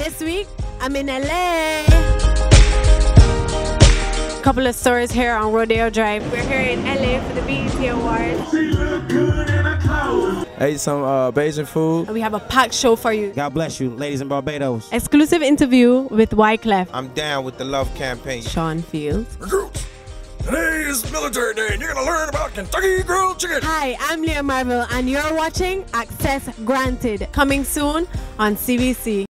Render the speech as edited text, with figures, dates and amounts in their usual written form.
This week, I'm in LA. Couple of stories here on Rodeo Drive. We're here in LA for the BET Awards. Ate some Bayesian food. And we have a packed show for you. God bless you, ladies in Barbados. Exclusive interview with Wyclef. I'm down with the love campaign. Sean Fields. Recruits, today is military day and you're gonna learn about Kentucky Grilled Chicken. Hi, I'm Leah Marville and you're watching Access Granted. Coming soon on CBC.